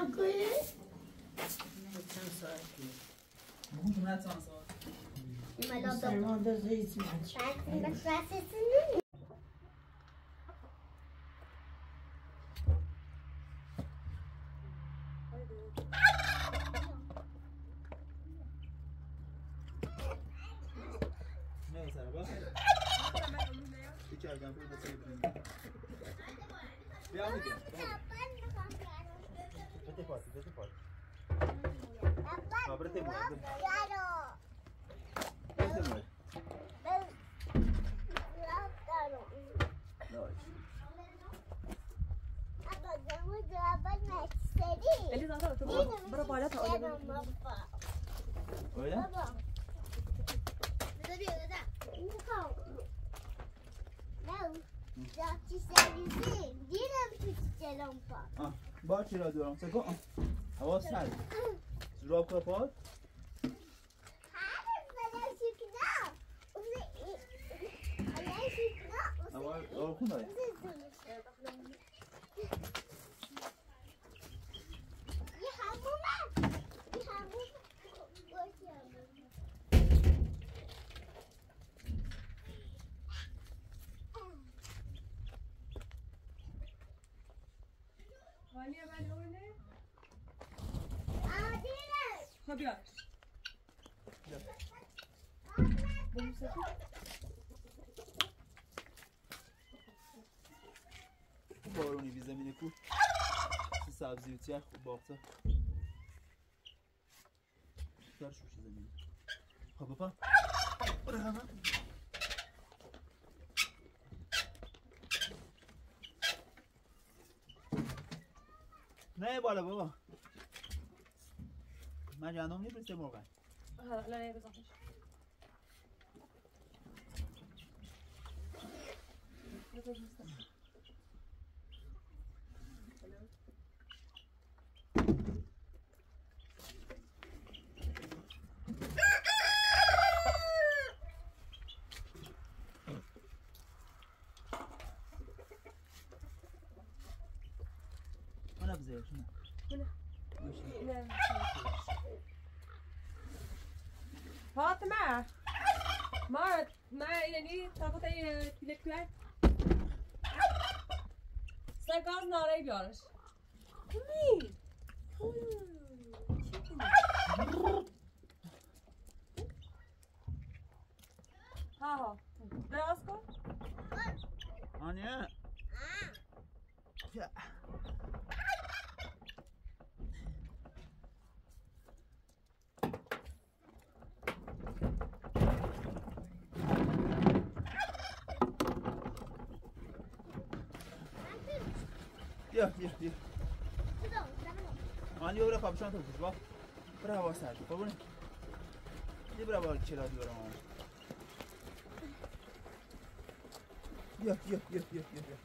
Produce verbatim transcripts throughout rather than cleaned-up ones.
هم کنی؟ چند ساعت بگو نه چند ساعت مسلمان ده زیت میاد نه سر با بیچاره جان بود سه بریم بیا میگم بده پاتی بده پاتی خبرت مو بده مو اللي ظهر برا بالاتها ولا آه با چرا دورم سکو هوا سرد زراب کپات هوا آر خونه خب بیا بارونی بی زمینه کو سبزی و تیخ و باقتا در شوش زمینه خب بپا برو همه نه بالا بابا من جانم نیست مرغ لا لا بزنش انا بزير شنو لا فاطمة ما ما يعني تاخذ اي تلكلك سرگاز ناره بیارش کمی ها ها دراز کن آنیا بیا بیا بیا من یه بره کابشان تو بوش با بره هوا سرد ببینیم یه بره با چرا دیارم آمون بیا بیا بیا بیا بیا بیا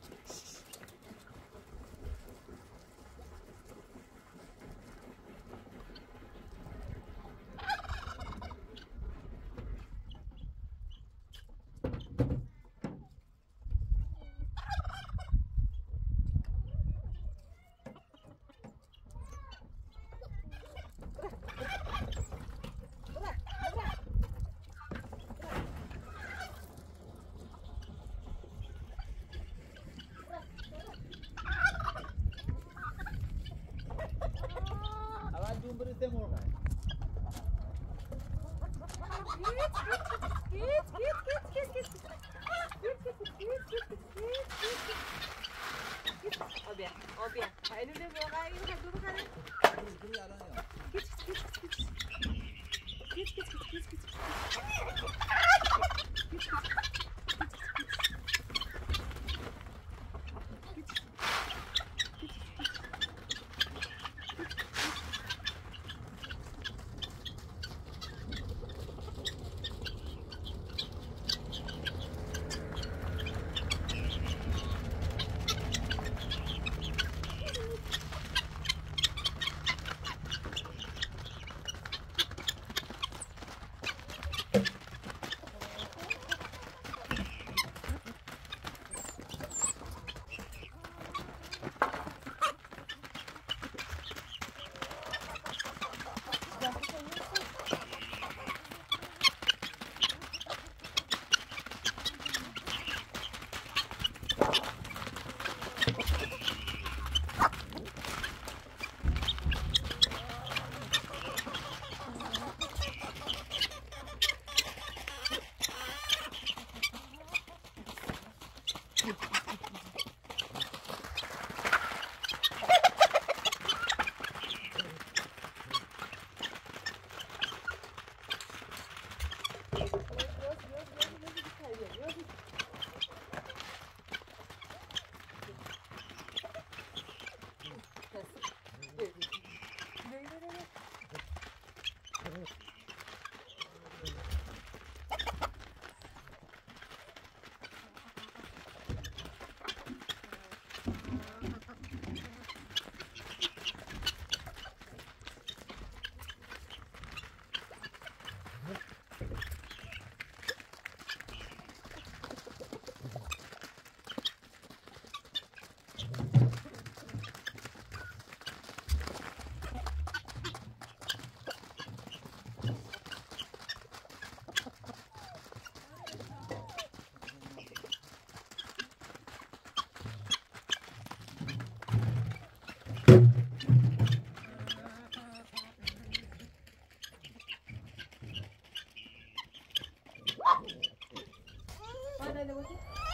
کرده بودی؟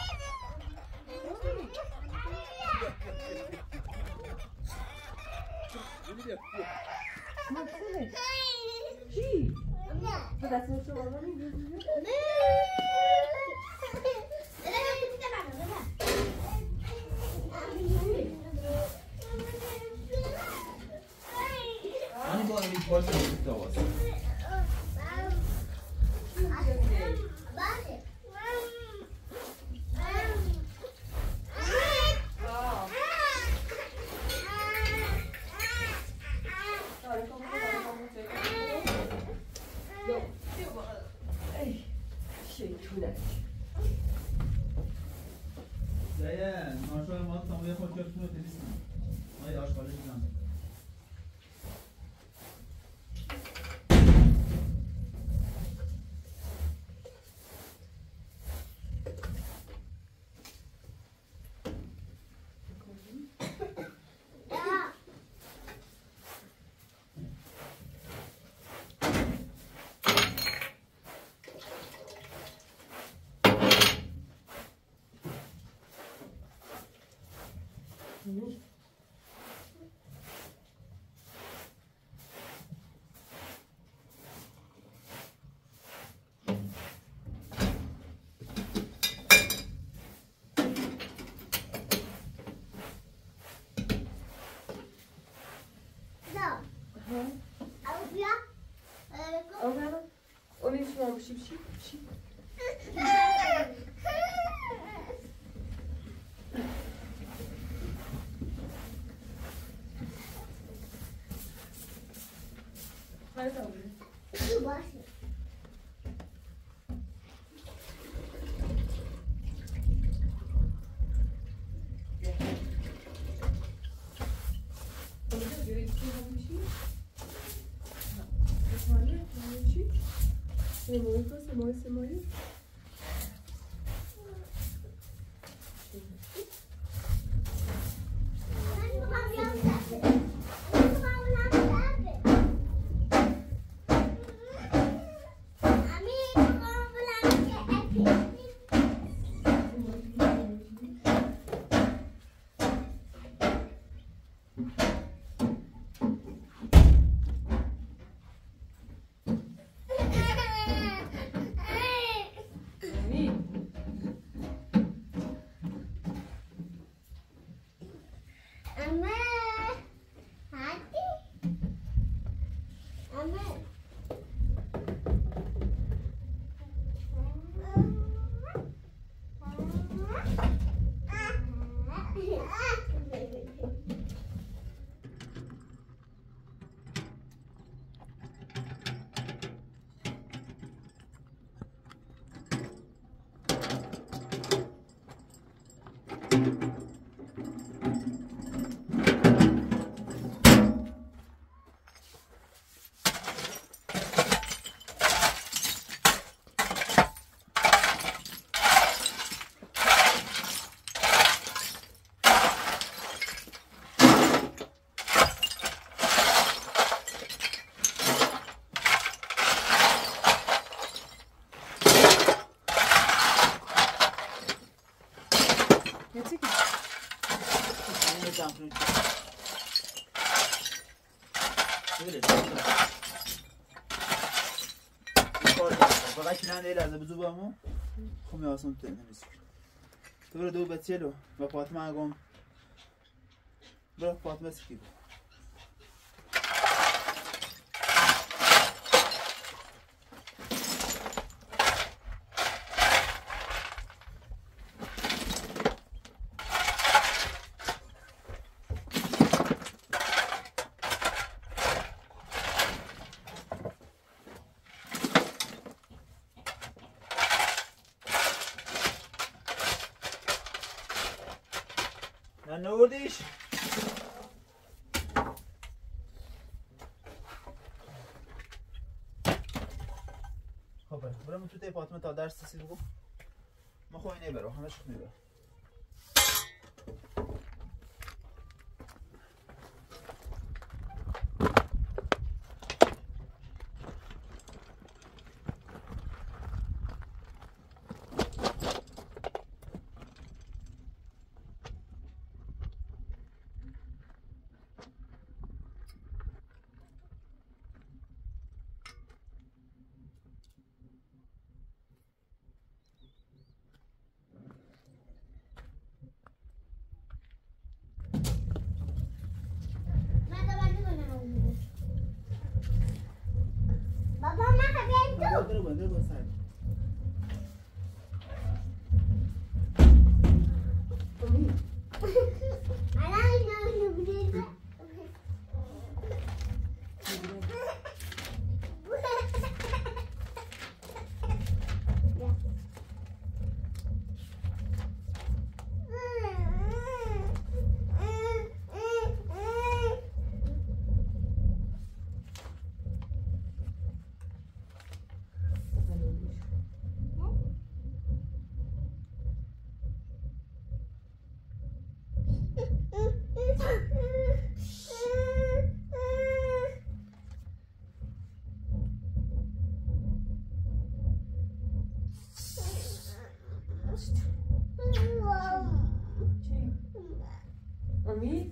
چی؟ به دست تو بابا میگه؟ Hani bu arayı koysa bir tavası. Zeyn, maşallah mal tamamıyla hoş yaptın o temizsin. Ay aşk alışın. شیب شیب شیب C'est moi, c'est moi, c'est moi. Değil az بزو بامو خو میاسم تو نمیسک تو برو دو بچه‌لو و فاطمه اگم برو فاطمه سکی نوردیش خب برم تو تی فاطمه تا درس رسید بگو ما خواهی نبرو همه شخ میبرو اضرب اضرب سعد. امید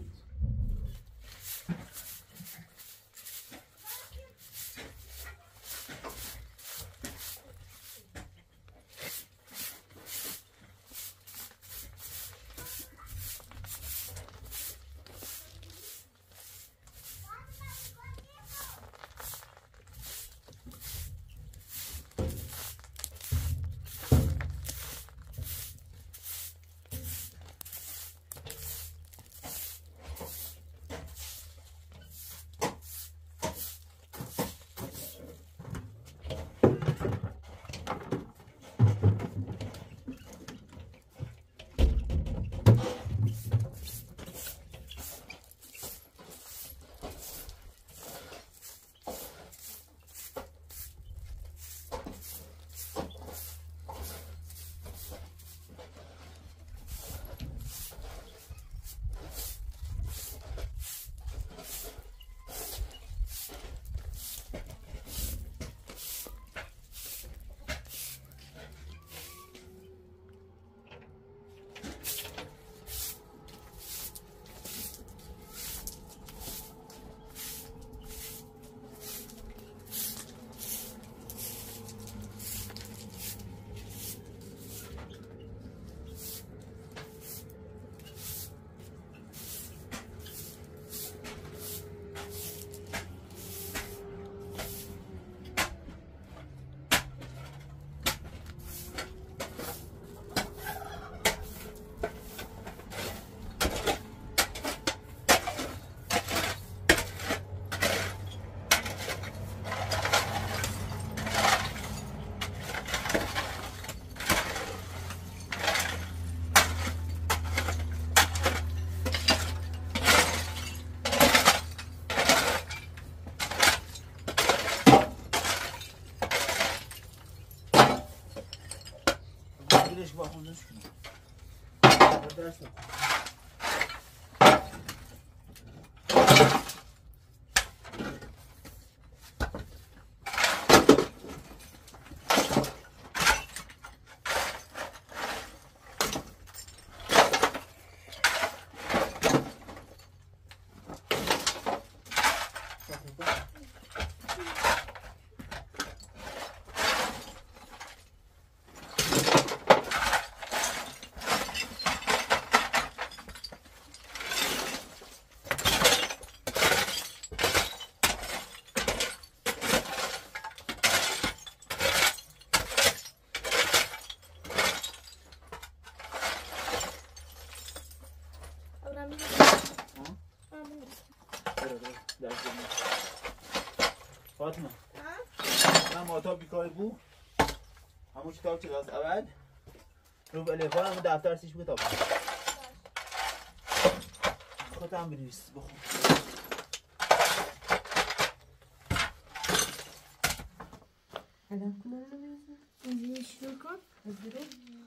ليش باخذ مشكلة درست فاطمه انا موضوع بیکاری بود همون کتاب که از اول رو به لفظ همون دفتر سیش کتاب خودت هم بنویس بخون الان کن رو بنویسم اینجوری شروع کن از برو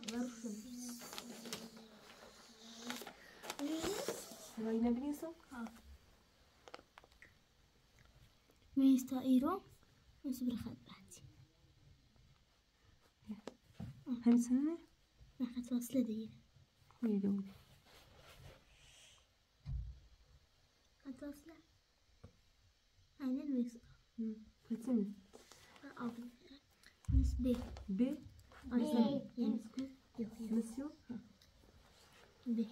سوایی نبنیسم ميستا إيرو نصبر خد بعدي هم سنة راح توصل دي خوي دولي هتوصل هاي الميستا فتنة أو نس بي ب أصلا يعني مسيو بي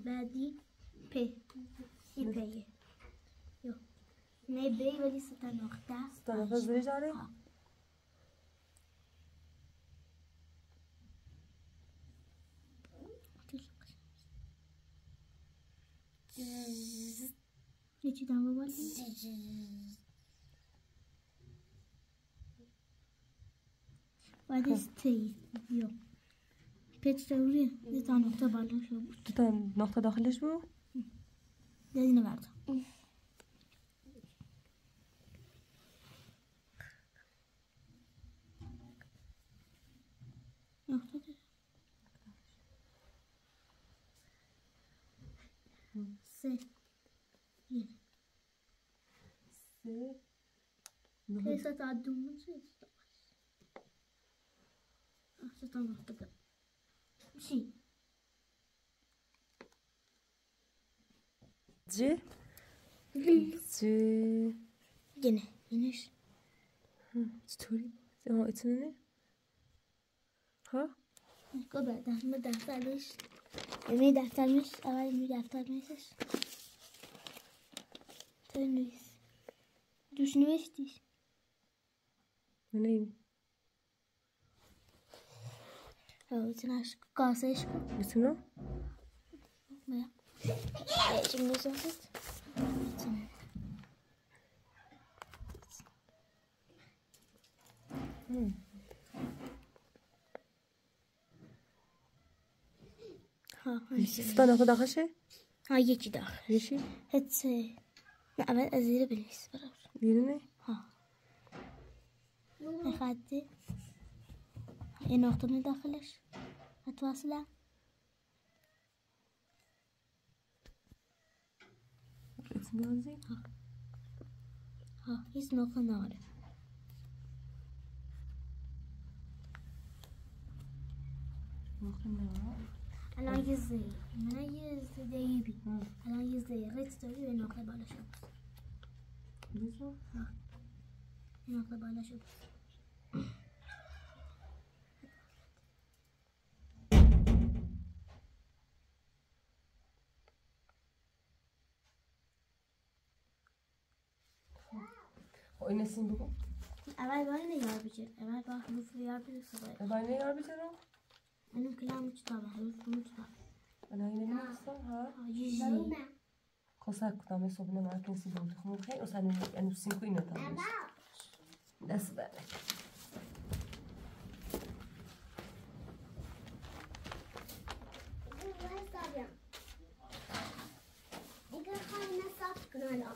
بعدی پ ای پیه یو نه بی ولی سه تا نقطه سه تا نقطه زیرش داره؟ یه چی دام ببال بعدش تی یو پیچ توری یه تا نقطه بالا شو بود دو تا نقطه داخلش بود؟ دادینه برد نقطه ده سه یه سه Pensa tá do mundo isso. Ah, você tá no toca. Sim. جی جی Yine, yine. چطوری؟ آه اتنه ها؟ Go بعد ما دفترش. یعنی دفترش اول می دفترش. تو نویس. دوش نوشتیش. منیم ها بتوناش کاسش کن. بتونم؟ نه. چی می‌سازید؟ ها سه تا نقطه داخلشه؟ ها یکی داخل. یکی؟ هت نه اول از زیر بنویس برام. بیرونه؟ ها. خدی. این نقطه می داخلش. هتواصله. بازی؟ ها. ها هیچ نقطه نداره. نقطه نداره. الان یه زیر. من یه زیری بی. الان یه زیر. ریت داری و نقطه بالا شد. بیزو؟ ها. نقطه بالا شد. این نسیم بگو اول باید نگار بچه اول با حروف یار بچه باید نگار بچرم؟ اینو کلام چطابه حروف کنو چطابه انا اینه نمیستم ها؟ جیجی خواستر کدام صبح نمارکن سی بود خون خیلی و سنی انو سینکو اینه تامش دست بره اگر خواهی نصاف کنم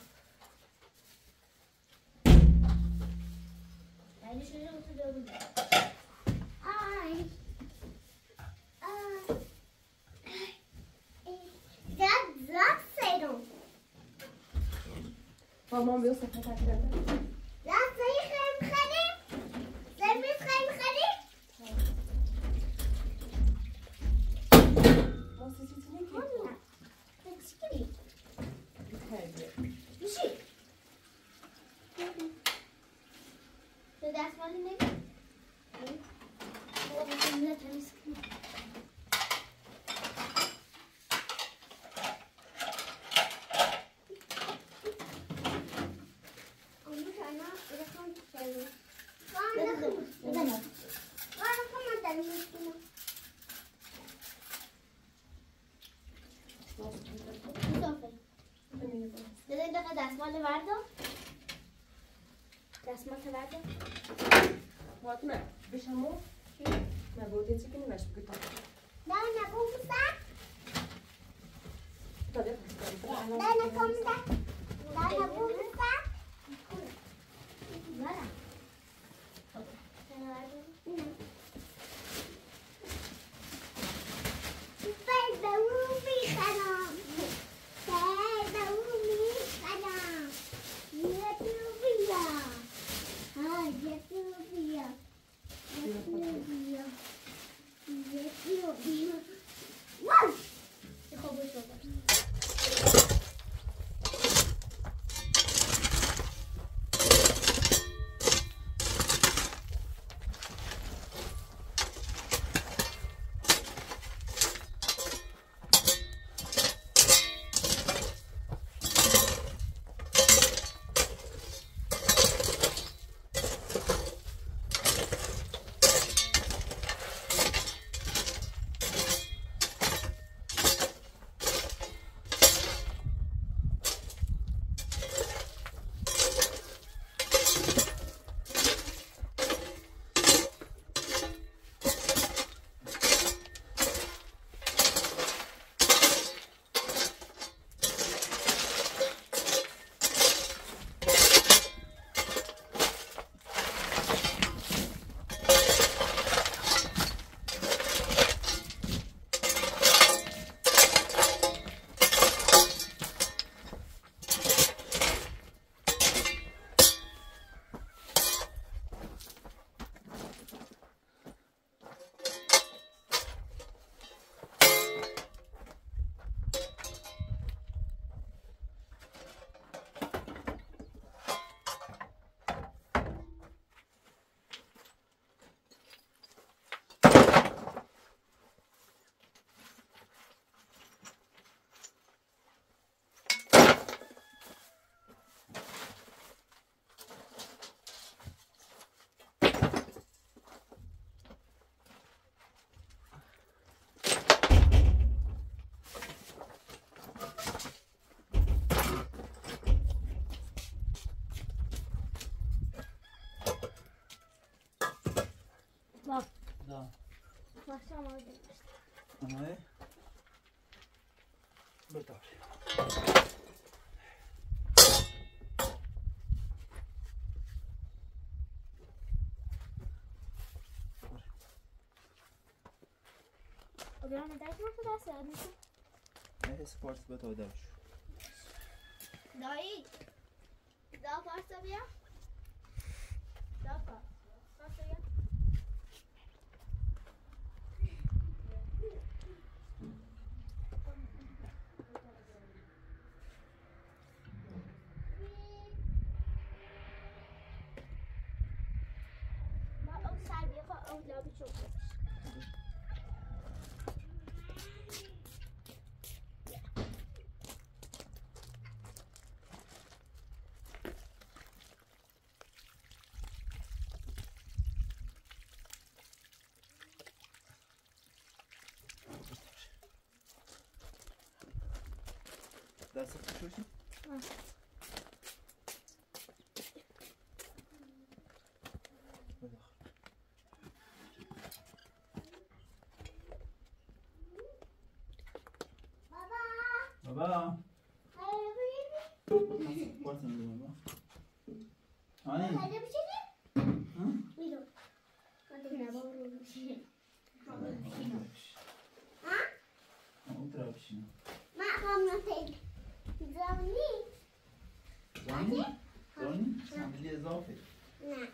Yani şöyle oturuyorum. Ay. Ay. That that saydım. Tamam bir sefer takdirde. That sayı hem khadim. Sen mi hem khadim? Nasıl sesini ki? Anne. Teşekkür Hayır. Bir şey. The that's one name. Oh, I'm not going to دستمال بردار دستمال بردار فاطمه بشمو ما بودی چی کنی مش بگو نه نه بوسا تا ده نه نه کم ده نه نه بوسا نه سپر دو میخرم سپر دو میخرم یه تو بیا ها یه تو بیا یه تو بیا یه تو بیا واو خب باشه دا باشه آماده آماده؟ بطور بیانه دایت ما خدا سر میشه نه سپارس به تو داشت دایی دا پارسا بیا دا پارسا بیا ما اون سر بیا خوا اون لابی چوب دست خوشی؟ بابا پارس می‌دم بابا آنی میرو من نبا رو بشین اون طرف بشین ما هم نتیل زمینی زانی؟ زانی؟ صندلی اضافه نه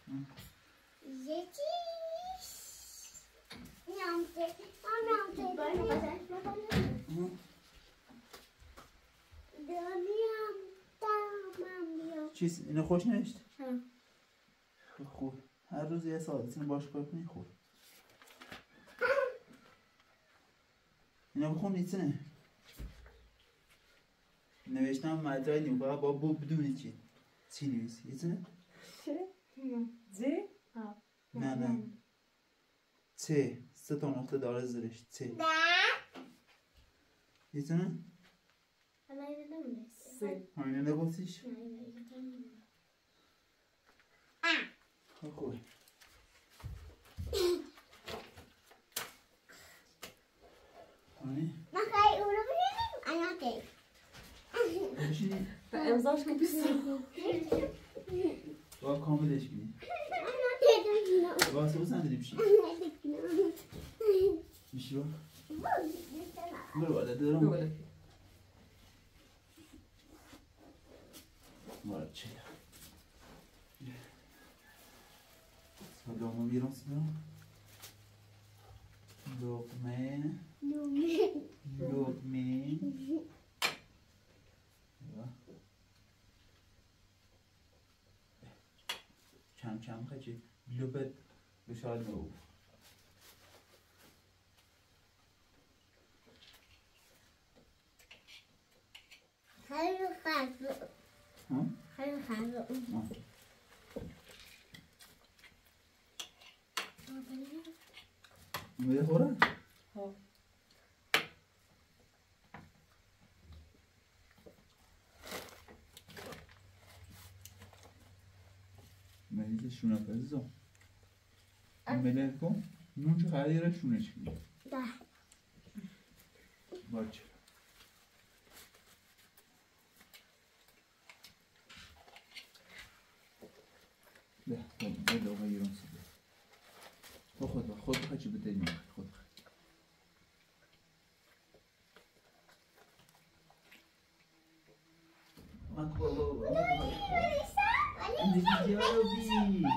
یکی نیامده نیامده دانیم دامم بیام چیز اینو خوش نوشت؟ ها خوب هر روز یه ساعت اینو باش کار کنی خوب اینو بخون نیستنه نوشتم مدرای نیم فقط با بو بدونی چی چی نویسی نیستنه؟ زی؟ نه نه چه سه تا نقطه داره زیرش چه نه نیستنه؟ حالا اینو نمیدونست سی. همینه نگفتیش؟ نه اینو نمیدونست خب خوبه آنی؟ من خیلی اونو ببینیم انا کی بشینی؟ به امضاش که بیست با کاملش کنی انا کی با سبو سندلی بشین میشی با؟ برو بالا دارم دوباره مارد چه سلام بیرون سلام لقمه لقمه کم کم خیلی لبت بشاد نو خیلی خیلی ها؟ خیلی خیلی میده خوره؟ ها مریض شونه پزیزم ملیت کن نون چه خیلی را شونش کنی ده باچه ده خود ده دوغه ایران سیده تو خود با خود بخواه چی بده نیم خود بخواه من که بابا بابا زندگی جاربی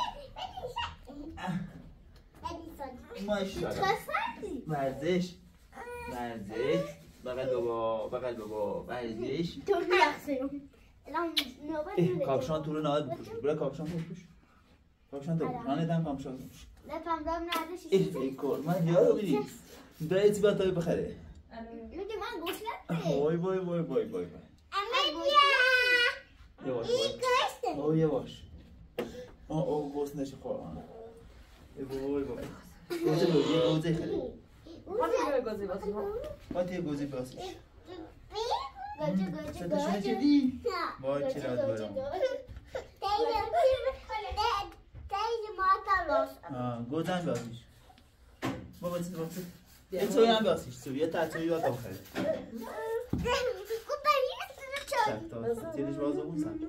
ماشاءالله ورزش ورزش بغل بابا بغل بابا ورزش تو میخسیم الان نوبت کاپشان تو رو نهاد بپوش برای کاپشان بپوش کاپشان تو بپوش من ندم کاپشان بپوش لپم دام نداشت ای ای کار من یارو بینی دایی چی باید بخره میگه من گوش نده وای وای وای وای وای اما یواش این وای کشته او یواش آه او گوست نشه خواه ای وای وای گوزه بگی گوزه خیلی همین گازی بازی ها باید یه گوزه باسش گوچه گوچه صداشونه گوچه چدی؟ وای چرا برام تیز ماتا راست آه گوزه هم باسش بابا چیز بابا چیز یه توی هم بیاسیش توی یه تا توی یاد آخری شک تا تیرش بازه بود سن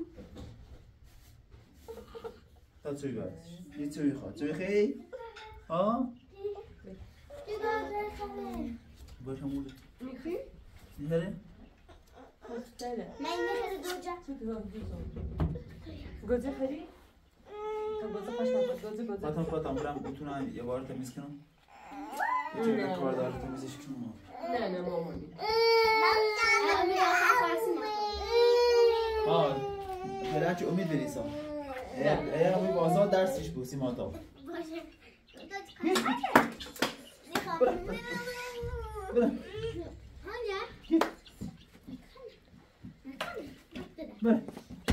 تا توی بیاسیش یه توی خواه توی خیلی ها باشه موده میخوای؟ میخواره؟ بله من میخوره گوجه گوجه خری؟ گوجه خوش نفت گوجه گوجه فاطمه فاطمه برم بتونن یه بار تمیز کنم یه جایی کار داره تمیزش کنم نه نه مامانی ها فعلا چه امید بریسا اگر امید بازا درسش بود سیما تا باشه برم برم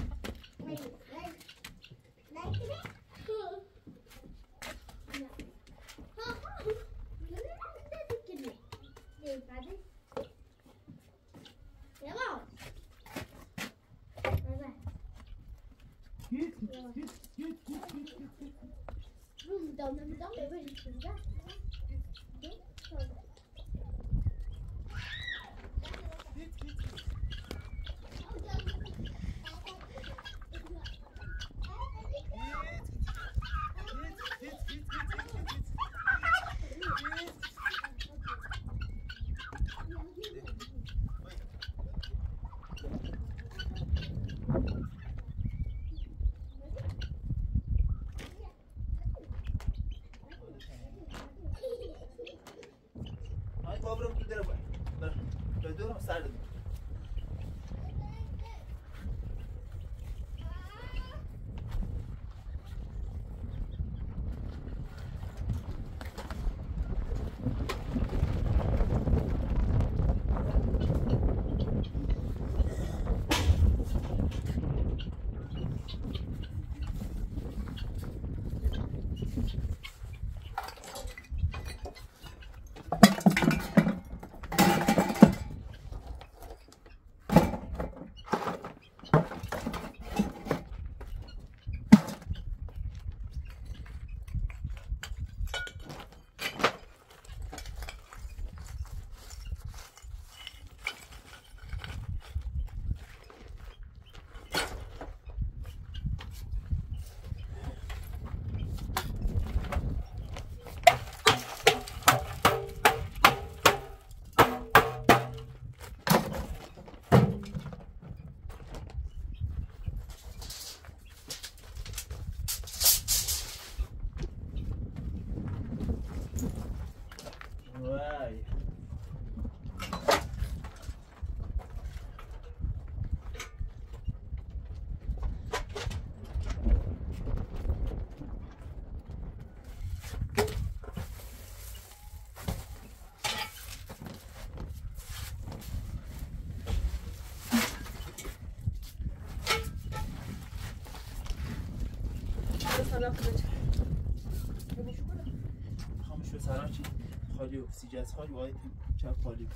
خاموش به سراچی خالی و سیجاز خالی باید چپ خالی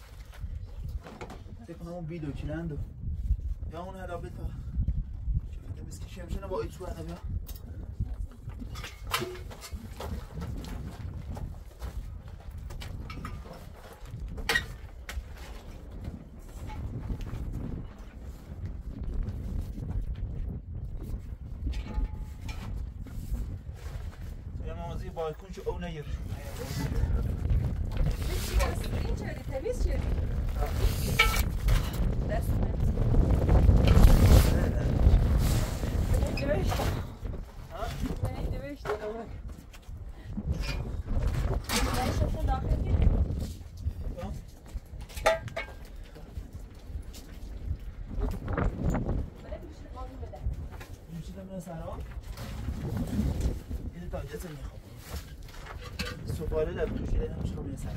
فکر کنم اون بیدو کلند و یا اون هلا بتا چه بسکی شمشنه با ایچو هنه بیا بالکن چه اون نیر این چه تمیز چه دست نمیشه ها نمیشه دوباره نمیشه داخل کی بله میشه قانون بده میشه من سرا این تا جسم میخوام سوپاره لب کشیده نمیشه خب میسن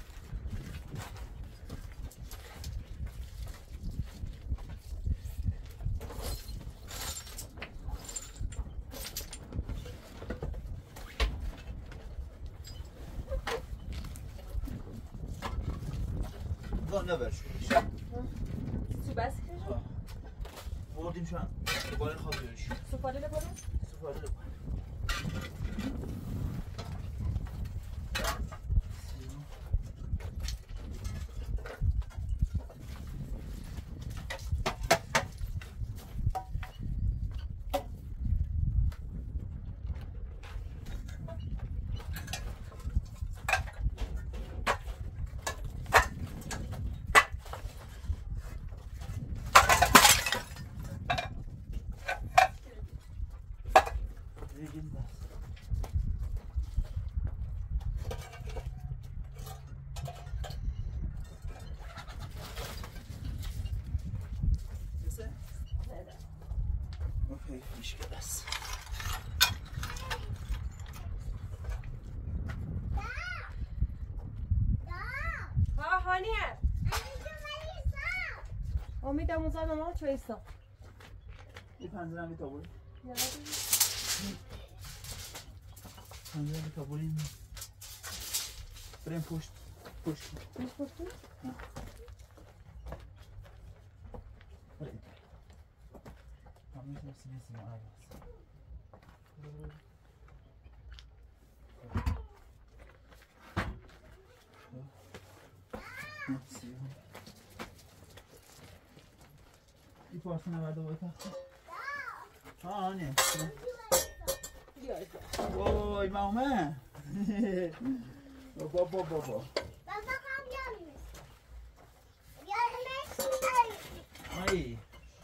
گاه نبر شدش تو بس کشم بردیم شما دوباره خواب بیارش سوپاره لبارم؟ سوپاره لبارم مشکل است. ها هانیه امیدم اوزای ماما چو ایسا این پنزره همی تا بولیم پنزره همی تا بولیم بریم پشت پشت پشت پشت بریم همین تو سینه سینه عوض این پارسه نورده باید تخته ها آنه وای مامه بابا بابا بابا مایی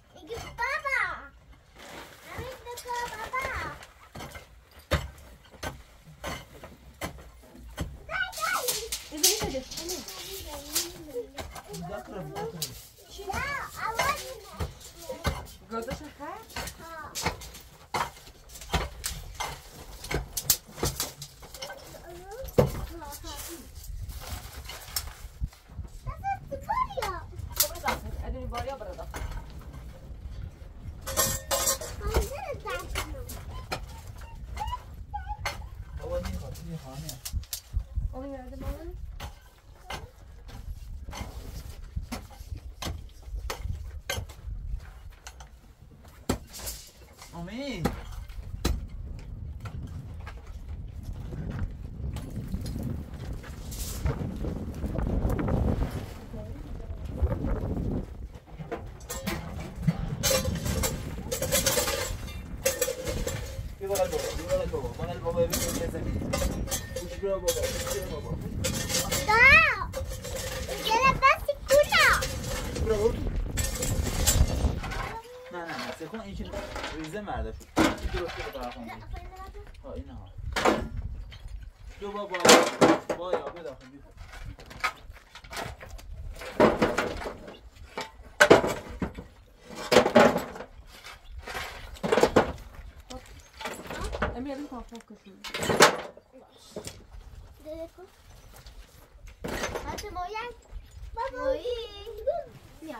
گازش خرد؟ ادونی باریا بردا بابا نیخواد نیخواد امی برده مامان آمی بیا بغل بابا بیا بغل بابا بغل بابا بیا بیا زمین گوش بیا بابا گوش بیا بابا برو نه نه نه سکون این چی ریزه مرده شد این درسته به طرف هم ها این ها جو بابا با یا بداخل بیا امی الان پاپا کشون Hadi boyan. Baba. Ya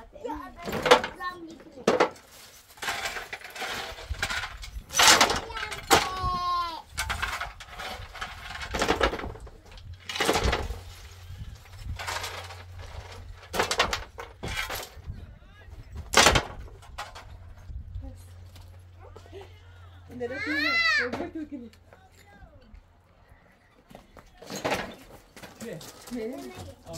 Neden kıyma? Özür kökünü. Ne? Ne? Al.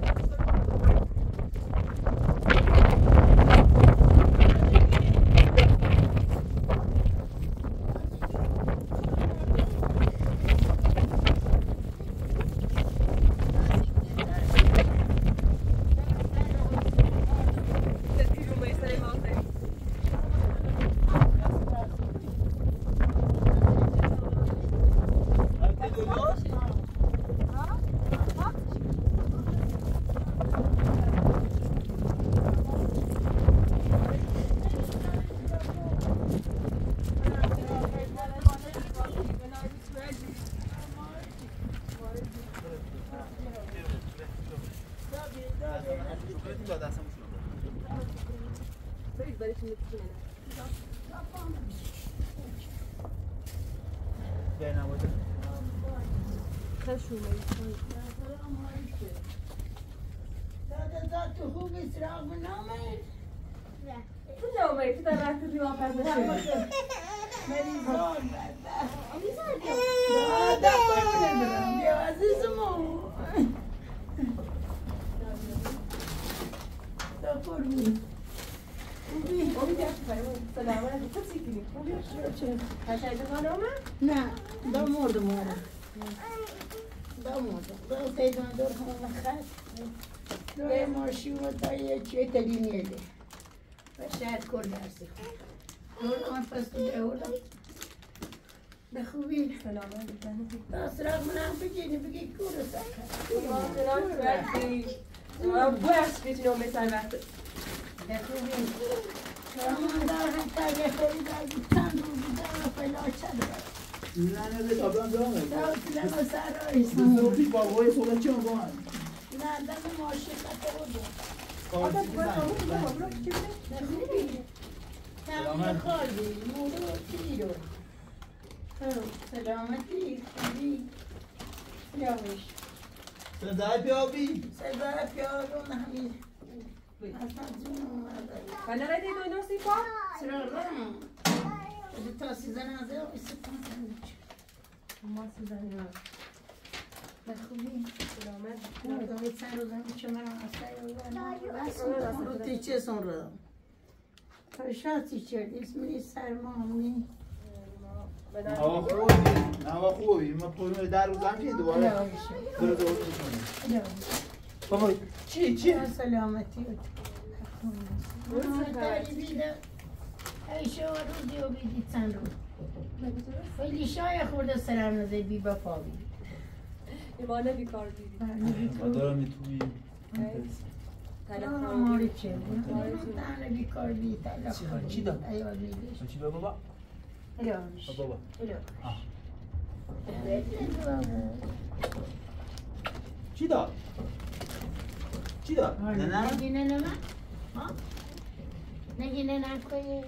نه دا مرد مورا دا مرد دا سیدان دور همه خست دوی ماشی و تا یه چه تلینیه و شهر کر درسی خود دور آن پس تو دهورم به خوبی سلامت دا سراغ منم بگیری بگی کور سکر سلامت بردی باش بیتونم مثل وقت به خوبی من دارم تاگه خریداری چند روزی دارم فلاچه دارم نه نه تابلان دارم دارم لما سر آیستم بزرگی باقای صبح چی هم باید نه دم ماشین خطه بودم خواهدی بزن تمام خوردی مورو تیرو سلامتی خوبی یاوش صدای پیابی صدای پیارون همین اصلا جون اومده Quando era de dois não se pode. سرا رام تا سیزن از استفان سندوچ Uma cidadã. خوبی Finalmente. مردم چند روز هم چه من اصلا رو تیچه سون رو فرشاتی چرد اسمی سرمامی هوا خوبی هوا خوبی ما پولیم در روز هم چیه دوباره داره دوباره میکنه بابا چی چی سلامتی بیده ایشه و روزی و بیدی چند روز خیلی شای خورده سرم نده بی بپا بی ایمانه بیکار دیدی. ما دارم میتونی آه ماری چه تنه بیکار بی تلق چی داد؟ ایوال میگیش چی داد بابا؟ ایوالش بابا چی داد؟ چی داد؟ نه نه نگینه نه من؟ نگینه نه که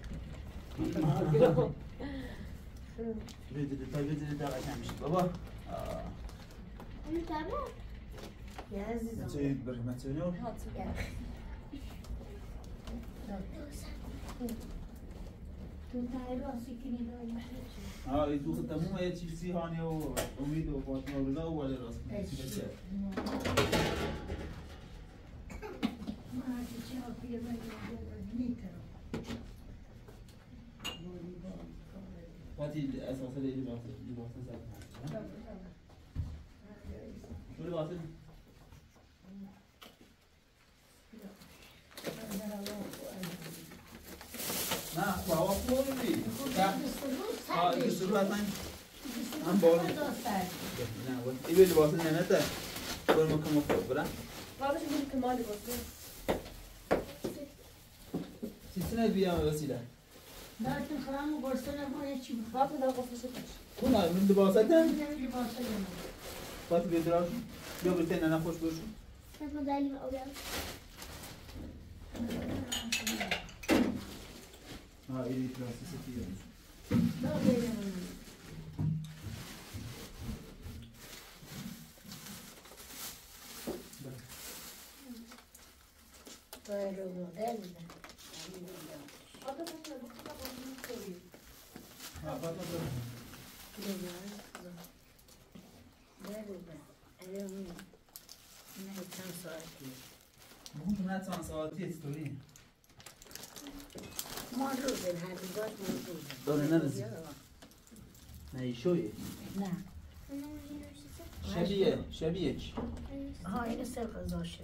بدید تا بدید تا قشنگ میشه بابا اون تابه یه عزیزم چه برای متنو تو تایی راسی کنی داری ها این تو تموم یه چیزی هانی و امید و فاطمه و رضا و ولی راست چی بشه من هرچی چه ها پیر بگیرم میترم وقتی اساسا لیلی باشه لباس زد شو لباس نه خواهو خوبی ها این سرو حتما هم بارم نه این به لباس نمته برم مکم خود برم باباش میگه که مالی باشه. سیستنه بیام وسیله دارتون خواهم و گرسه نمایه چی بخواه بابا در قفل شد. تو نه من لباسته نمی لباسه نمایه باید بیدراش بیا بریتن نه خوش برشون نفر داریم اولاد ها این کلاسی سفیده دا بیرم باید رو دل آتا فکر نبود که بابا می‌کنی. ها فاطمه برم مهم نه چند ساعتی استوری ما رو دل حبیبات ما رو داره نرزی نه ایشوی نه شبیه شبیه چی ها این سر غذا شده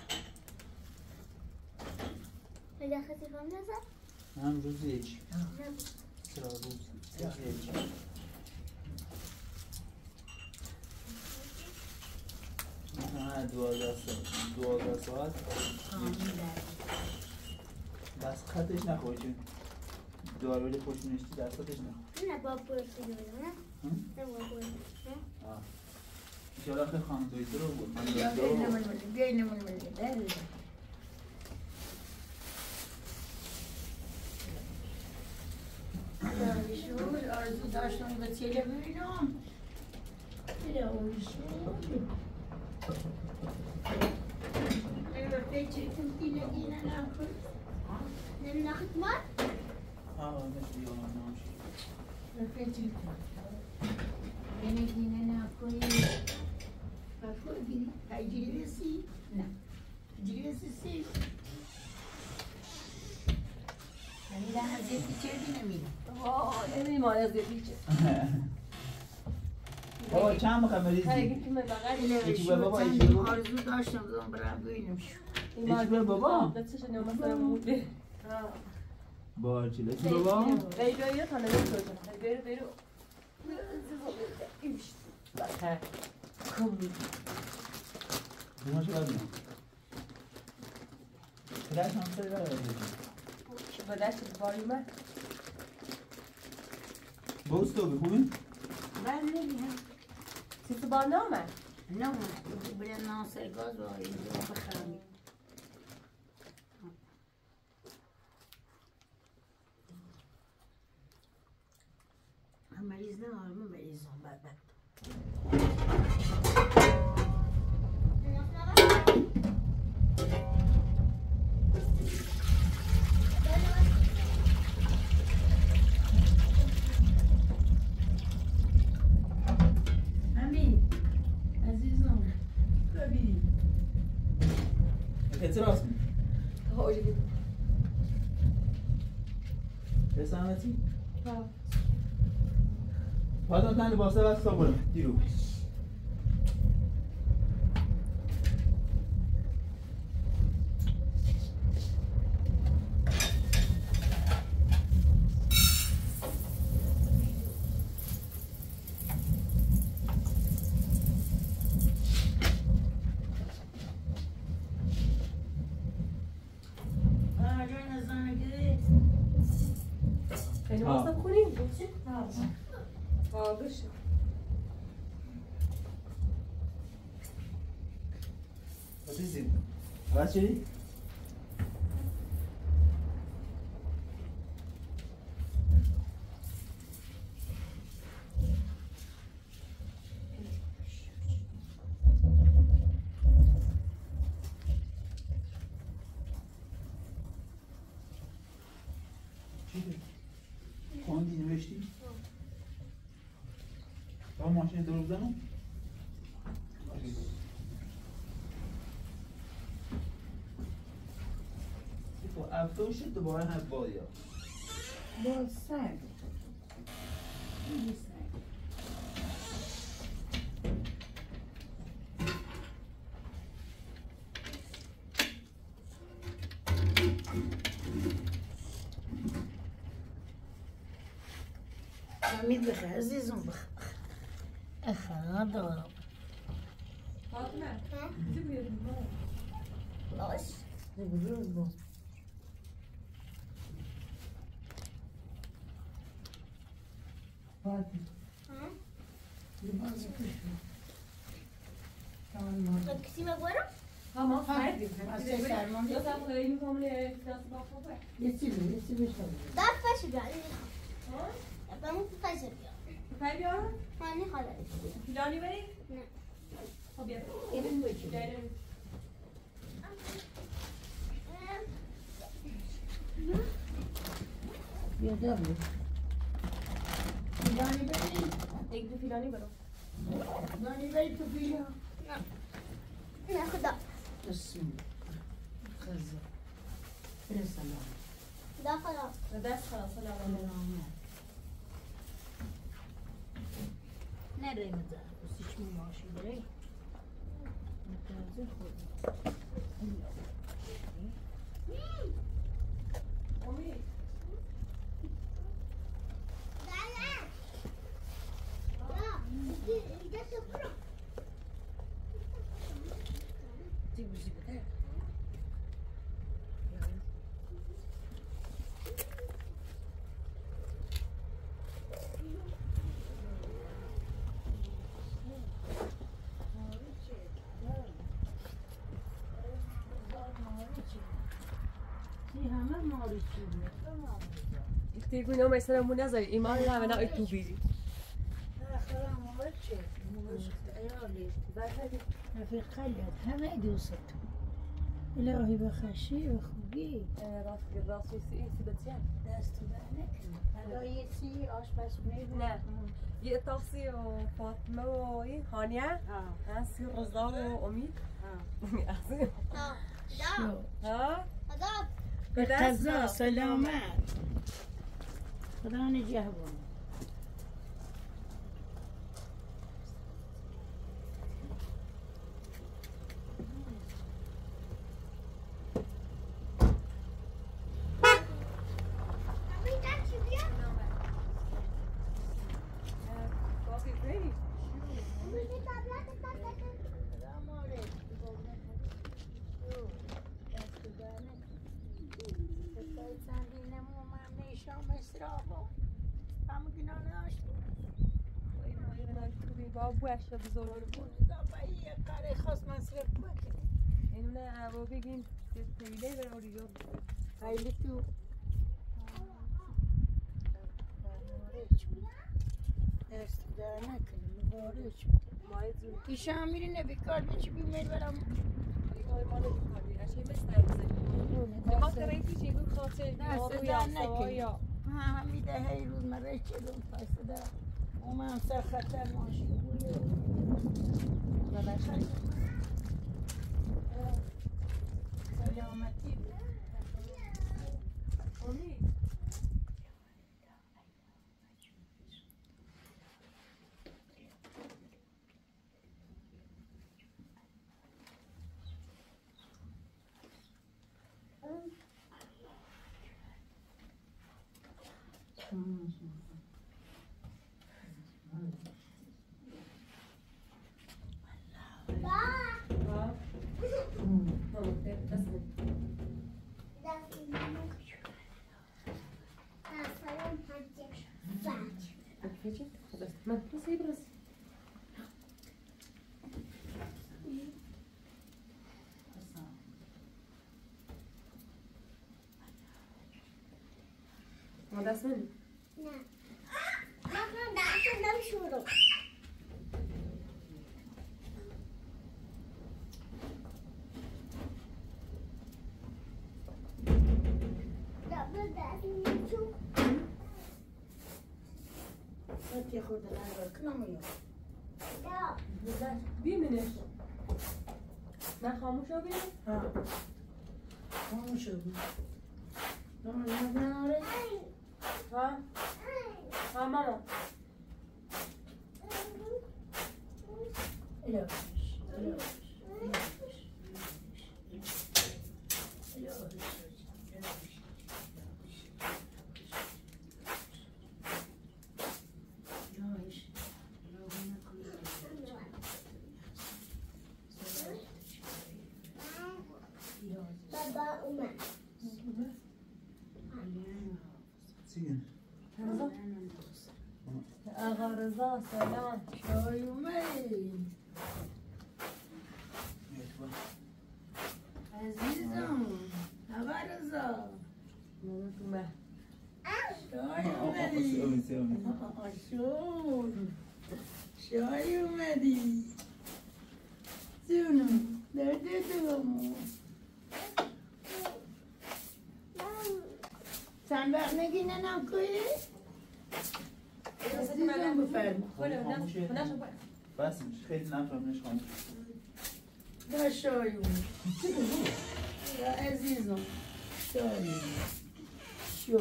نگه خیلی فهم نزد هم روزی چی نبود سرا روز روزی چی نه دوازده ساعت دوازده ساعت دست خطش نخواه چون داروی خوش نشتی دست خطش نخواه نه باب برسی دویدم نه نه باب برسی ایشالا خیلی خانم دویده رو بود خانم بیا دویده رو اینو بود من بلی بیا اینو من بلی دل شور آرزو داشتم به تیله ببینم تیله شور ایوه پیچه کم تیله دینه نکن نمی‌ناخت مار آه نشتی آه نامشی پیچه کم اینه دینه نکنی بفر گیری هجری رسی نه هجری رسی سی یعنی ده از یکی چردی نمیدم وای این ایمان از دیگه. بابا چند مخم هرگی مریضی که من بغل یکی به بابا چند یکی به بابا آرزو داشتم بزن برم ببینم شو ایمان به بابا. دستش نمیاد مثلا موده. با چی لکی بابا بری بری تا نمیشه. بری بری. ایش. بخیر. خوب. دوما چه بدیم پدرش هم سری داره بدأت باری من باز تو بخوبی؟ بله نمی‌هم چی تو بار نامه؟ نه برای ناصر گاز و اینجا بخرم من مریض نه من مریضم بعد اعتراض می ها اولی بود بسامتی؟ ها پادان تن لباسه بست تا برم دیرو نماز بخونیم؟ ها بشه بسیزید عوض شدی؟ چی داری؟ خواندی نوشتی؟ با ماشین دور بزنم؟ با افتوش دوباره هم بادی ها با سگ خیلی سگ حمید بخیر عزیزم بخیر اخدا فاطمه چی بیاریم؟ باش بگذار با فاطمه لباس کشم تمام کسی مگوارم؟ ها ما فردیم واسه سرمان یا سم خیلی کامله دست با خوبه یه چی بگو یه چی بشتم دفعه بیاری ها؟ بمون فشه بیار خیلی بیارم؟ معنی خاله فیلانی بری؟ نه خب بیار اینم بچه بیاریم بیا دارم فیلانی بری یک دو فیلانی برو فیلانی بری تو بیا نه خدا بسم الله خزه بره سلام دا خدا دست خلاص سلام سلام نره مدار بسیش می ماشی بره متوجه خود امید تی بوزی بده همه ماری چیه تيجي نوم يسلم منازل إيمان لا من أيتو بيجي خلاص ماری چیه عيالي بعد في قلت همه دوست الهی بخشی و خوبی راس راس يسي سبتيان دست بنکن حالا یه چی آشپز میبود نه یه تاخسی و فاطمه و این هانیه هنسی رضا و امید دا دا ها خدا به قضا سلامت خدا نگهبان اشیا بزرگ دابایی کاری خواست مصرف بکنه اینونه هوا بگیم تیله بره اوریجا خیلی تو استدار نکنه مبارک مای زون ایشان میری نبیکار بیچی بیمیر برم مای مال بیکاری اشیا مثل نرزه ما تریفی چی بود خاطر دست در نکنه هم میده هی روز مره چلون پس در اومم سر خطر ماشی بوده و بشن سلامتی بود آمی ما بس يبرز ما دست مني نه من دستم شروع یه خورده نگاه کنم یا بیمینش من خاموشا بینم ها خاموش شد نه نه نه آره ها ها ماما الو الو بابا اومد سیگن آقا رضا سلام شای اومدی عزیزم هوا رضا اومد شای اومدی شون شای اومدی جونم درده دومو چند وقت نگی ننم کوی؟ عزیزم بفرما بس خیلی نفهمنش خانم دا شای اومد یا عزیزم شای شو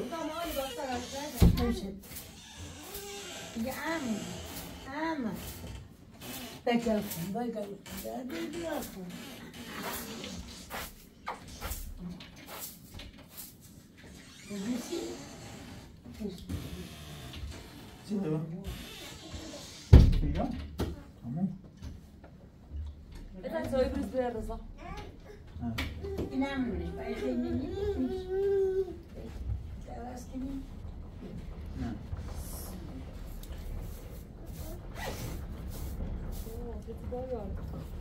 دیگه امن امن بگل کن بگل کن درده بیا کن چی دارم؟ بگم؟ همون؟ بذار زایی بریز به رضا این همونه باید خیلی نیست دواز کنیم نه اوه چه داری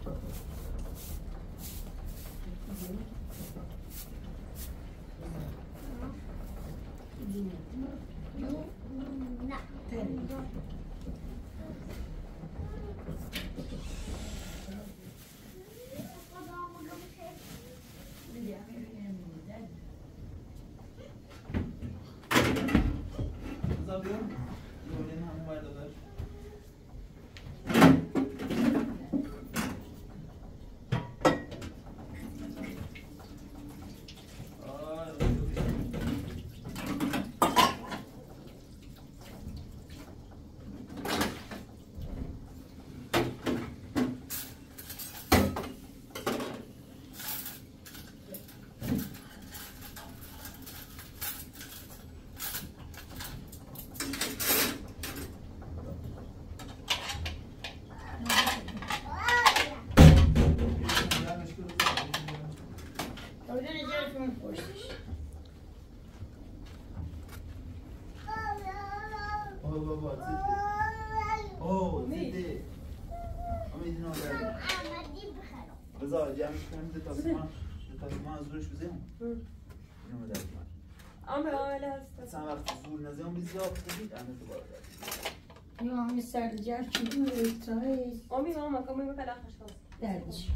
زابیون یونین همون باید داداش بذار جمعش کنیم دو تا سمان دو تا سمان از زورش بزیم اینو مدر کنم آمه آمه هست اصلا وقتی زور نزیم بیزیاد کنید همه تو باید یا همی سرد جر چی بود تایی آمی آمه کمی بکل آخش کنم دردش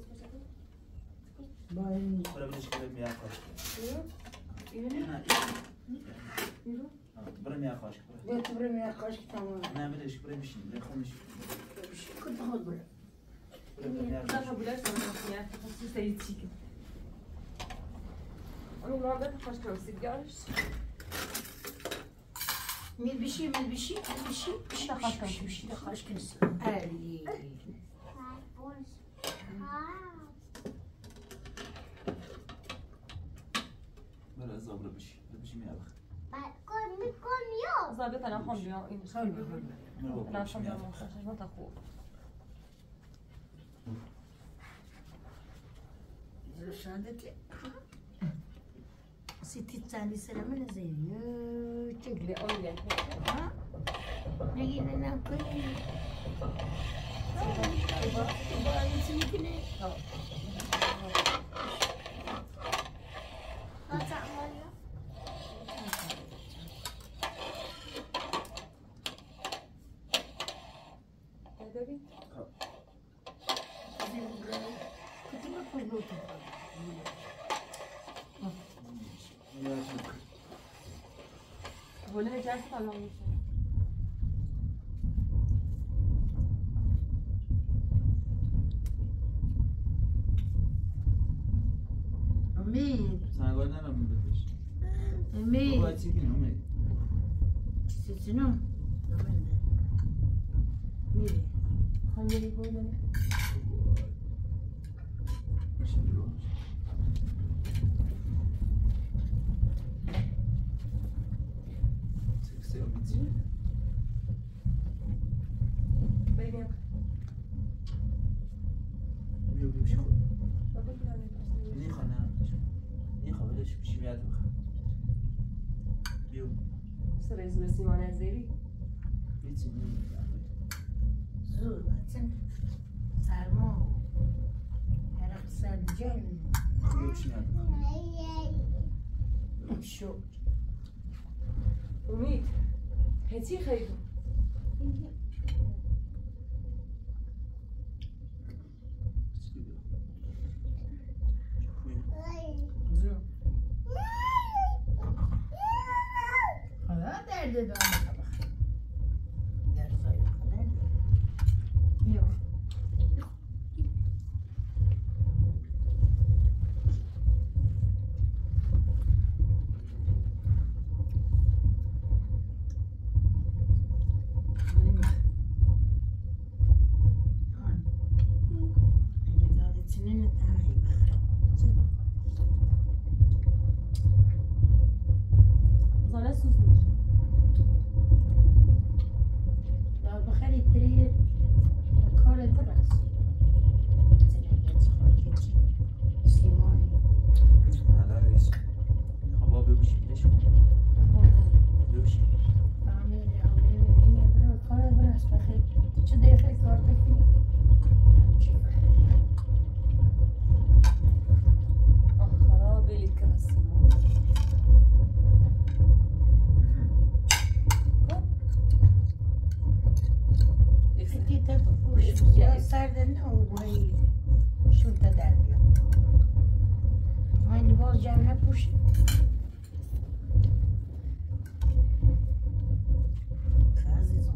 باید برای بلش که برای میاد خواهش کنم اینو نه اینو برای میاد خواهش کنم بیا تو برای میاد خواهش که تمام نه بلش که برای بشین برای خون میشین کد خود برای برای میاد Zaten kabullersen nasıl ya? Nasıl seyirci gibi. Onun muhabbeti başka bir şey görmüş. مید بشی مید بشی مید بشی بشی خواهش کنم. بشی بشی خواهش کنی علی برای از آب رو بشین برای بشین میاد Zaten ben akşam diyor. خیلی بخور Ben akşam diyor. Şaşırma da خوب. شهادتي ستي تسالي سلامة زين Çünkü onu yani. ها نجي ناكل Ne dedi? Böyle necerse tamammış. امید سنگار نرم بودش امید باید چی کنم امید سيتنو ميري Hangi böyle? بشین رو سکسی آمیدی Benim. بیا بیا خود Bakın ben. نیخوا نه نیخوا بلش بشی میاد بخواه بیو Sıra izle Simon Ezeli. بیتی نمیدونم زور باتن سرما عرق سرد جان بیو بشی میاد بخواه شو Umid. Heti خیلی. زور حالا درد دارم در سایه خانه بیا Zana susmuş. لا بخلي تري كل الدرس سيموني حالا رئیس نیخوا با بیو بشی بلش بیو بشی عامل عامل برو كل الدرس بخلي شو ده يخلي كارتك Ah خرابي الكراسي. فيكي تبقوش يا سردن وهي شو تدربي هاي لباس جامعة بوش عزيزة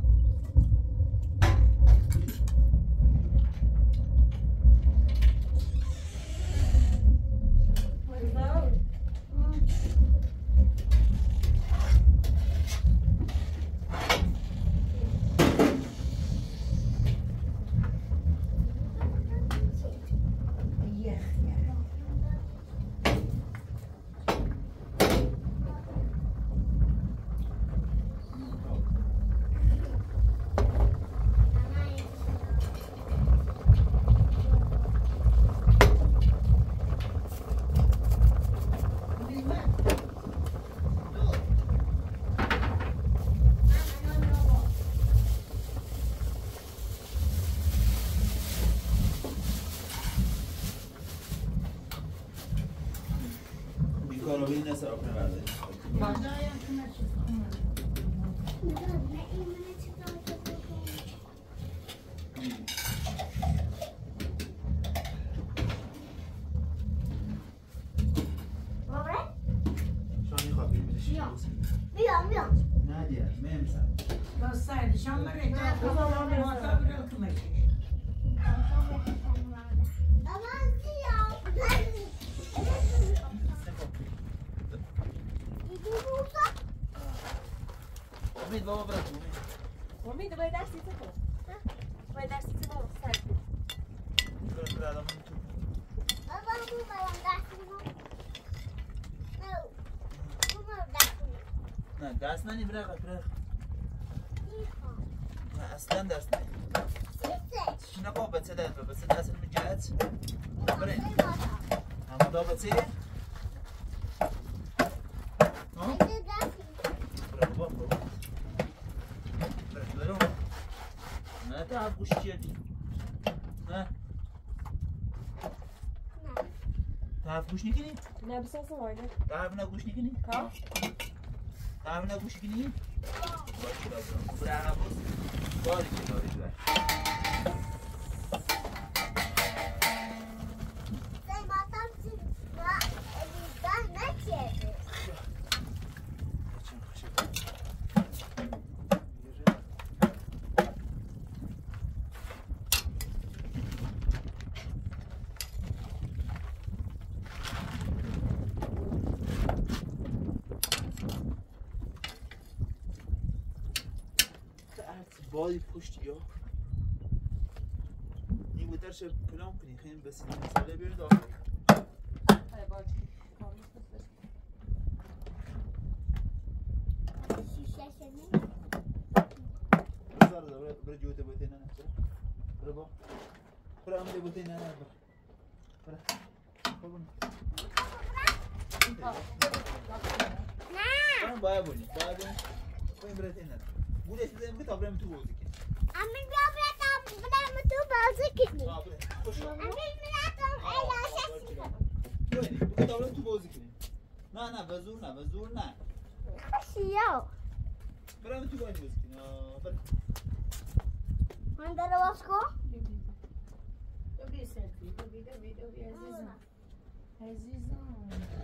يا کارو بین نسر آکنه برداری شما میخواد بیمیدش بیام بیام نه دیگه میمسن باز سردی شما بره بابا موتا بره کمک امید بابا برد امید امید باید درسی تو کن باید درسی تو بابا سر برد برد آدم تو بابا بو برام درسی بو بو درسی نه درس ننی برق برق نه اصلا درس ننی شنا بابا بچه درس بچه درس المجهات برين اما دا بچه ها برو بابا برو برو نه تعب گوش چیدی نه تعب گوش نکنی نه بس اصلا وايد تعب نه گوش نکنی ها تعب نه گوش کنی باشه برو برو عقب باز باری که باری بر بادی پشت یا این بودر شب پلان کنی خیلی بسید مسئله بیارید آخر های باید شیشه شنی بزار دار برای جوته بوده نه نه برای با برای عملی بوده نه نه برای برای نه برای باید بونی باید بونی باید برای نه بودش بزنیم که تا بریم تو بازی کنیم امین بیا براتم برم تو بازی کنی آه بریم خوش رو امین براتم الاشه بریم بگه تا بریم تو بازی کنیم نه نه بزور نه بزور نه شیو بریم تو بازی کنیم آه بریم من در باز کن تو بی سلفی تو بی تو بی تو بی عزیزم عزیزم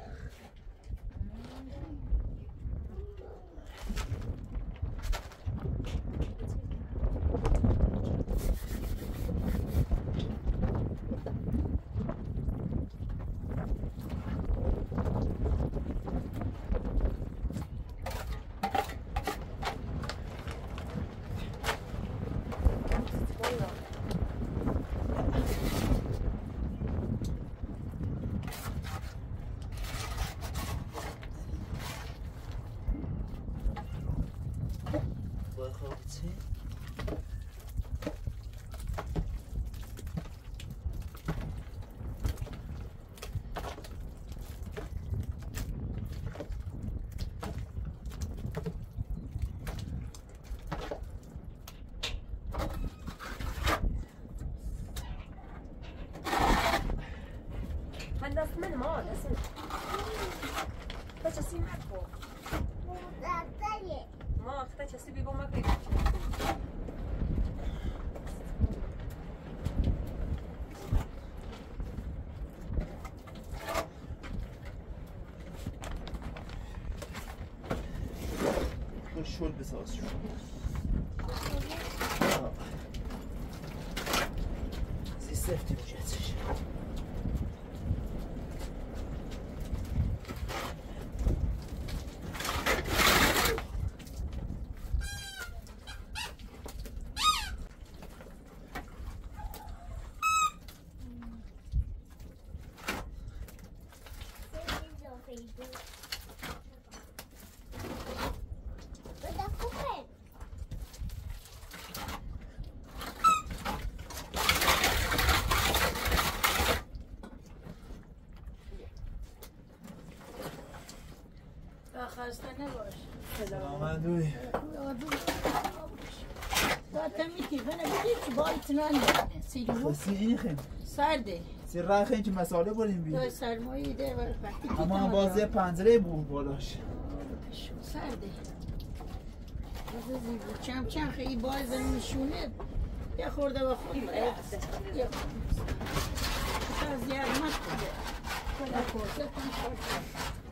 باید خواب چی؟ من دست من ما دست من تا چسی مرکو دفتریه ما تا چسی بی بوم مکوی تو شل بساز شد زی سفتی بجتش خسته نباش سلامت دوی داتا میتی بنا بگیر که بایت نانه سیلو خستی این خیلی سرده سیر راه اینکه مساله بریم بیم دای سرمایی ده وقتی که اما بازی پنجره بود بالاش شو سرده بازی بود چم چم خیلی باز نشونه یه خورده با خود باید یه از یاد مکنه کلا خورده کن خورده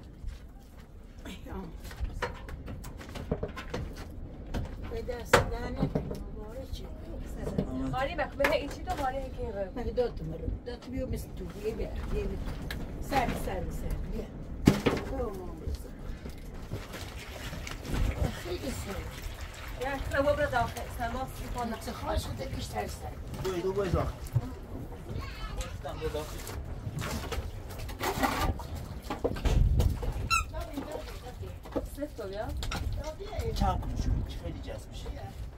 به دست دهنه باره چه آری بک به ایچی تو باره هکی رو مگه داد مرو داد بیو مثل تو بیه بیه بیه بیه سر سر سر بیا خیلی سر یا خلوه برا داخل سماس کنه چه خواهش شده بیشتر سر بوی دو بوی داخل باشتم دو داخل سفت تو بیا چند کنم شروع خیلی جذب میشه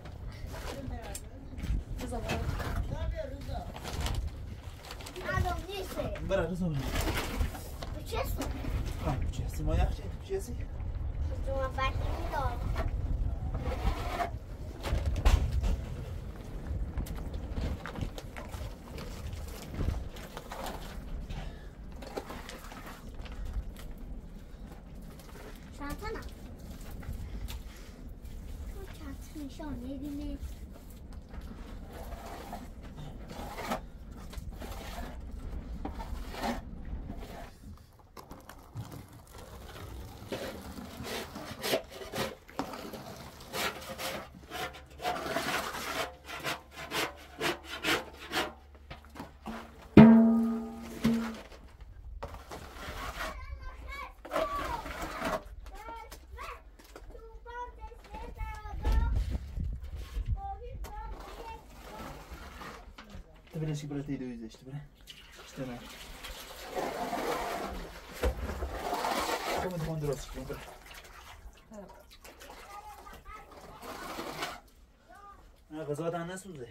الان نیسته برای رضا برای چه سو؟ آه چه هستی ما یخ چه هستی؟ جوان بکی میدار چندتنم؟ چند نشان میدینه بلنشی برای تیدو ایزشتی بله işte ben Come درست کن بله نه غذا دن نسوزه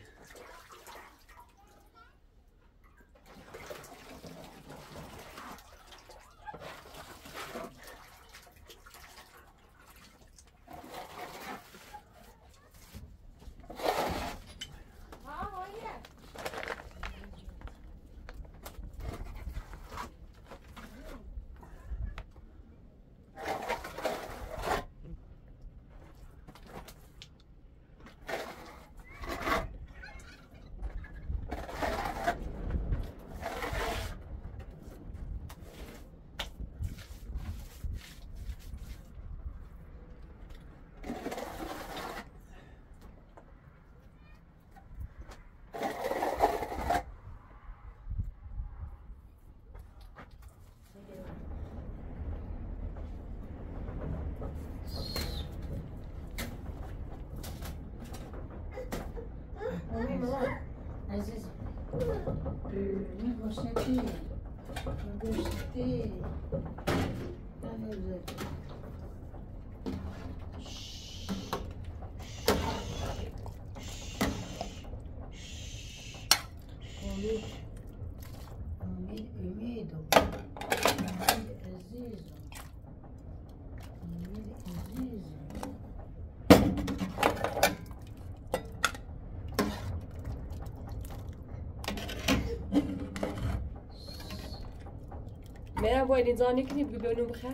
عزیز می گوشتی گوشتی امید امید امید عزیز امید عزیز میرم باید این زانی کنی بگو بیانو بخیر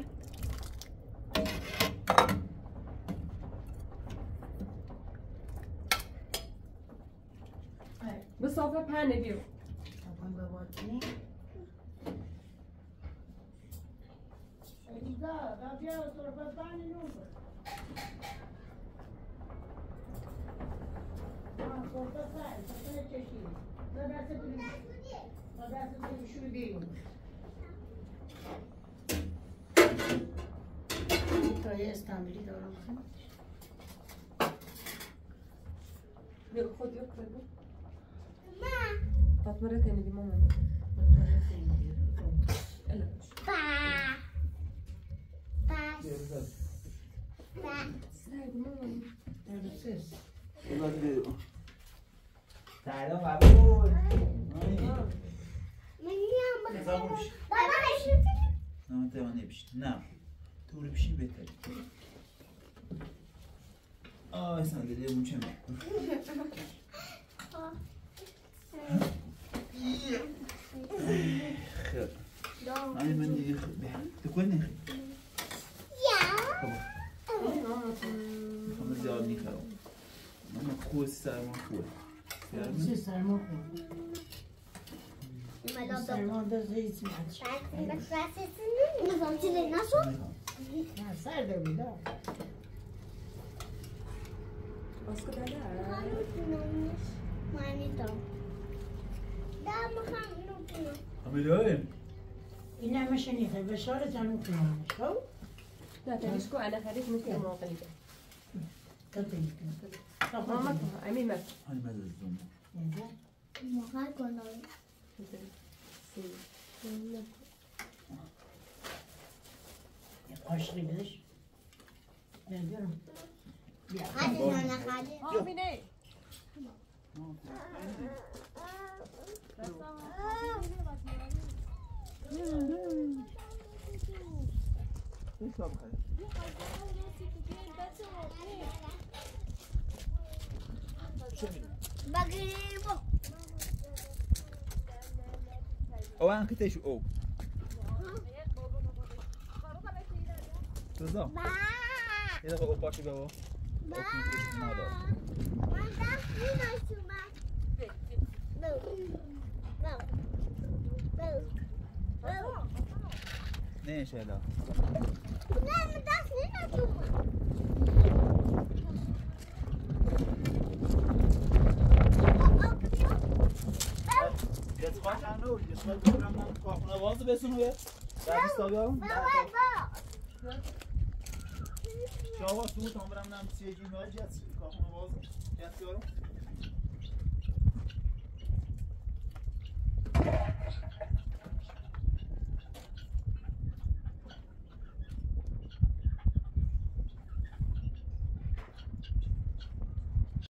به صافه پنه بیو Apan babacığım. Eliza, kapıya sorfattan iniyor. Ha, sorfattan, sorfattan çeşiyor. Nedense bir nedense bir şunu değil. Bir tane İstanbul'u da olmasın. بیو خود بیو کردو فاطمه تمیدی مامان الا با با با سعید مامان Neredesiz? سلام قبول من میام نظام بشه بابا نشون نه توانه بشه نه تو رو بشین بهتره آه صندلی اون چه میکنه همین من دیگه تکونی Ja. میخوام زیاد میخرم من خوب سرما خوب چه سرما خورد Maar dan سرما اندازه هیچ مچ Wat was het nu? Dan komt hij er naast op. نه سرده بود باسکو داده Maar niet dan. Daar we gaan we nog doen. همین این همه شنیده بشار جمع کنمش خب؟ نه تریشکو انا خريج مثل ما قلت کتایی کن ماما امين ما همین مززون We gaan gewoon. یه قاشقی بدش نمیدونم بیا Hadi sana hadi. آمینه Bagribo. او ان کتیش او تو زا Ba. یه دقیقه او پاشی بابا Ba. ندار Maar dat is niet als je maakt. Boom. Boom. Boom. Boom. نه شهلا Nee, maar dat is niet als je maakt. یه خواهش انو یه خواهش بگم کافونه وازه بسونو یه در بیستاگا شاوا سو تا برم نم سی جی ها جت کافونه وازه جت یارو